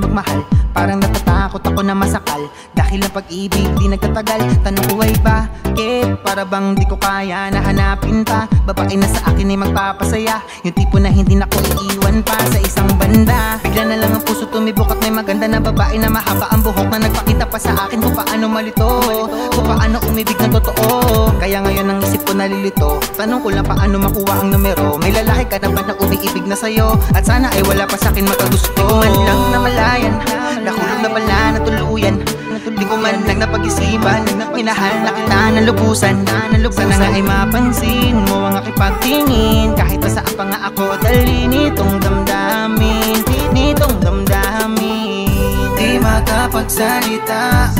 magmahal. Parang natatakot ako na masakal, dahil ang pag-ibig di nagtatagal. Tanong ko ay bakit? Para bang di ko kaya na hanapin pa babae na sa akin ay magpapasaya, yung tipo na hindi na ko iiwan pa sa isang banda. Bigla na lang ang puso tumibok at may maganda na babae na mahaba ang buhok na nagpakita pa sa akin kung paano malito, kung paano umibig na totoo. Kaya ngayon ang isip ko nalilito, tanong ko lang paano makuha ang numero. May lalaki ka na ba na umiibig na sa'yo, at sana ay wala pa sa'kin makagusto. Di ko man lang namalayan, nahulog na pala na tuluyan. Di ko man lang napag-isipan, minahal na kita ng lubusan. Sana nga ay mapansin mo ang aking pagtingin, kahit pa saan pa nga ako dali nitong damdamin, nitong damdamin. Di makapagsalita,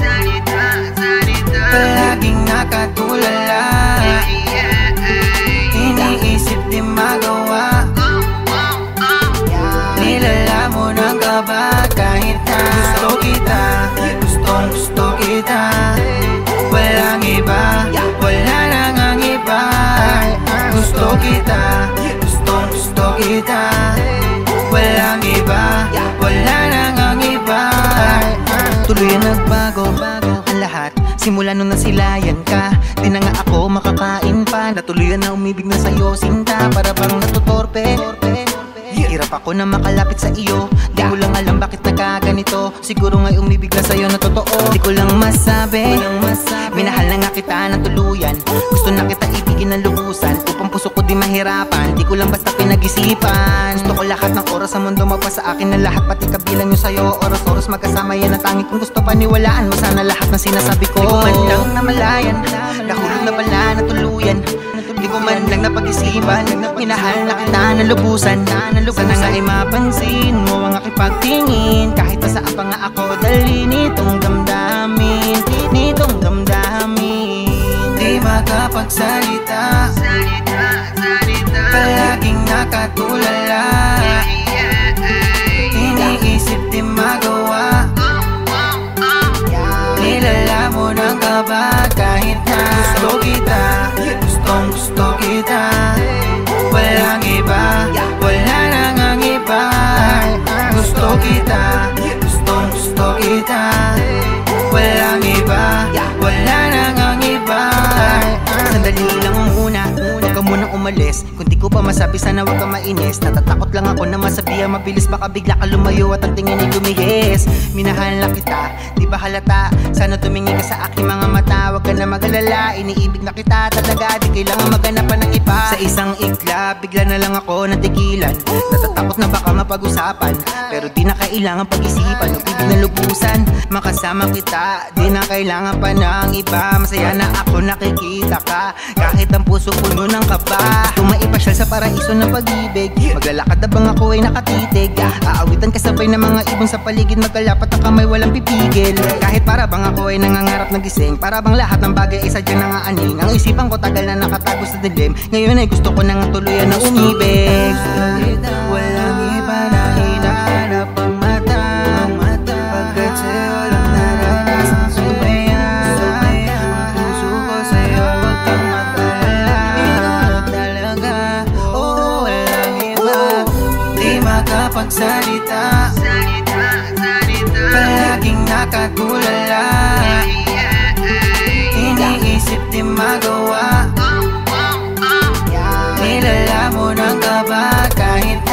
palaging nakatulala, iniisip di magawa, nilalamon ang kaba kahit na gusto kita, gusto kita. Walang iba, wala nang ang iba. Gusto kita, gusto kita. Walang iba, wala nang ang iba. Tuloy ang nagbago ang lahat, simula nung nasilayan ka. Di na nga ako makakain pa, natuluyan na umibig na sa'yo sinta. Para bang natutorpe, hirap ako na makalapit sa iyo. Di ko lang alam bakit nagkaganito, siguro nga'y umibig na sa'yo na totoo. Di ko lang masabi, minahal na nga kita ng tuluyan. Gusto na kita ibigin ng lubusan, upang puso ko di mahirapan. Di ko lang basta pinag-isipan, gusto ko lahat ng oras sa mundo magpa sa akin na lahat, pati kabilang yung sa'yo. Oras-oras magkasama yan ang tanging kung gusto paniwalaan mo sana lahat ng sinasabi ko. Di ko man lang namalayan, nahulog na pala na tuluyan. Di ko man lang napag-isipan, minahal na kita ng lubusan. Sana nga ay mapansin mo ang aking pagtingin, kahit pa saan pa nga ako dali nitong damdamin, nitong damdamin. Di makapagsalita, palaging nakatulala, iniisip di magawa, nilalamon ang kaba kahit na gusto kita, gusto kita. Walang iba, wala nang ang iba. Gusto kita, gusto kita. Walang iba, wala nang ang iba. Sandali lang muna, huwag ka munang umalis. Kung di ko pa masabi sana huwag ka mainis. Natatakot lang ako na masabihan mabilis, baka bigla ka lumayo at ang tingin ay lumihis. Minahal na kita, di ba halata? Sana tumingin ka sa aking mga mata, huwag ka na mag-alala. Iniibig na kita talaga, di kailangan maghanap pa ng iba. Sa isang ikla, bigla na lang ako natigilan. Natatakot na baka mapag-usapan, pero di na kailangan pag-isipan. Ibig na lubusan, makasama kita, di na kailangan pa ng iba. Masaya na ako nakikita ka, kahit ang puso puno ng kaba. Kung maipasyal sa paraiso ng pag-ibig, maglalakad abang ako ay nakatitig. Aawitan kasabay ng mga ibon sa paligid, magkalapat ang kamay walang pipigil. Kahit para bang ako ay nangangarap na gising, para bang lahat ng bagay ay sadyang nangaaning. Ang isipan ko tagal na nakatago sa dilim, ngayon ay gusto ko nang tuluyan na umibig. Walang iba na hinahanap ang mata, pagkat sa'yo lang naranasan sumaya. Ang puso ko sa'yo, wag kang mag-alala. Ikaw talaga, oh walang iba. Di makapagsalita, palaging nakatulala, iniisip di magawa, nilalamon ang kaba kahit